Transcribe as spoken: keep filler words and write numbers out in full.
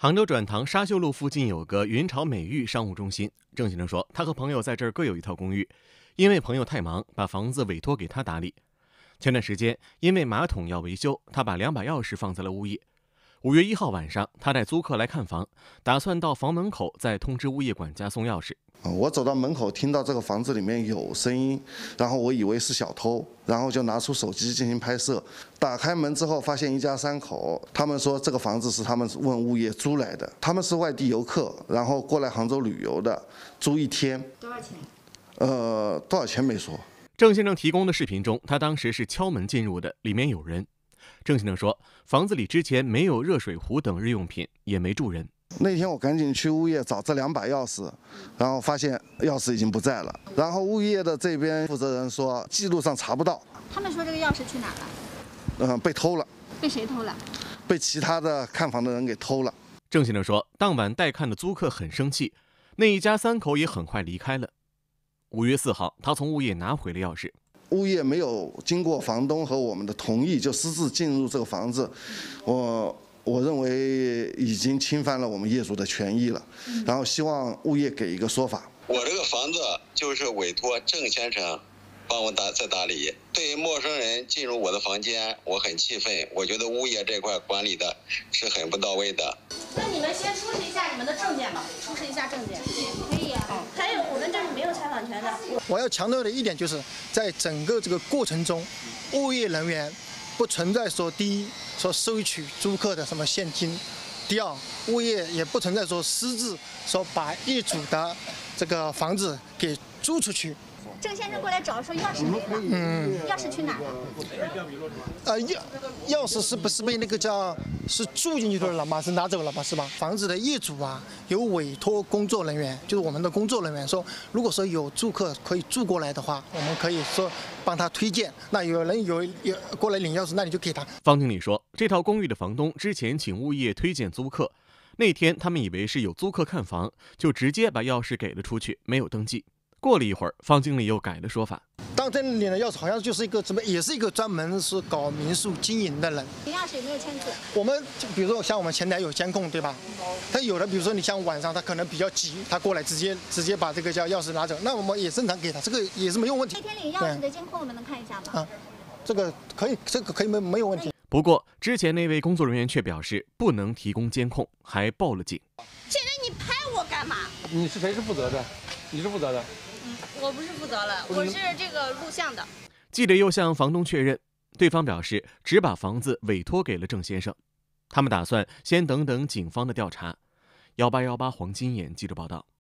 杭州转塘沙秀路附近有个云潮美誉商务中心。郑先生说，他和朋友在这儿各有一套公寓，因为朋友太忙，把房子委托给他打理。前段时间，因为马桶要维修，他把两把钥匙放在了物业。五月一号晚上，他带租客来看房，打算到房门口再通知物业管家送钥匙。 我走到门口，听到这个房子里面有声音，然后我以为是小偷，然后就拿出手机进行拍摄。打开门之后，发现一家三口，他们说这个房子是他们问物业租来的，他们是外地游客，然后过来杭州旅游的，租一天。 多少钱？ 呃，多少钱没说。 郑先生提供的视频中，他当时是敲门进入的，里面有人。郑先生说，房子里之前没有热水壶等日用品，也没住人。 那天我赶紧去物业找这两把钥匙，然后发现钥匙已经不在了。然后物业的这边负责人说记录上查不到。 他们说这个钥匙去哪了？ 嗯、呃，被偷了。 被谁偷了？ 被其他的看房的人给偷了。 郑先生说，当晚带看的租客很生气，那一家三口也很快离开了。五月四号，他从物业拿回了钥匙。 物业没有经过房东和我们的同意就私自进入这个房子，我。我认为已经侵犯了我们业主的权益了，然后希望物业给一个说法。 我这个房子就是委托郑先生帮我打在打理，对于陌生人进入我的房间，我很气愤。我觉得物业这块管理的是很不到位的。 那你们先出示一下你们的证件吧，出示一下证件。 可以啊。 还有，我们这是没有采访权的。 我要强调的一点就是，在整个这个过程中，物业人员不存在说第一说收取租客的什么现金，第二物业也不存在说私自说把业主的这个房子给租出去。 郑先生过来找说钥匙没了，嗯，钥匙去哪了？ 呃，钥钥匙是不是被那个叫是住进去的了吗？是拿走了吧？是吧？房子的业主啊，有委托工作人员，就是我们的工作人员说，如果说有住客可以住过来的话，我们可以说帮他推荐。那有人有有过来领钥匙，那你就给他。 方经理说，这套公寓的房东之前请物业推荐租客，那天他们以为是有租客看房，就直接把钥匙给了出去，没有登记。过了一会儿，方经理又改了说法。 当天领的钥匙好像就是一个什么，也是一个专门是搞民宿经营的人。 领钥匙有没有签字？ 我们就比如说像我们前台有监控，对吧？他有的，比如说你像晚上他可能比较急，他过来直接直接把这个叫钥匙拿走，那我们也正常给他，这个也是没有问题。 那天领钥匙的监控我们能看一下吗？ 啊，这个可以，这个可以没没有问题。 不过之前那位工作人员却表示不能提供监控，还报了警。 现在你拍我干嘛？ 你是谁是负责的？你是负责的。 嗯，我不是负责了，我是这个录像的。 记者又向房东确认，对方表示只把房子委托给了郑先生，他们打算先等等警方的调查。幺八幺八黄金眼记者报道。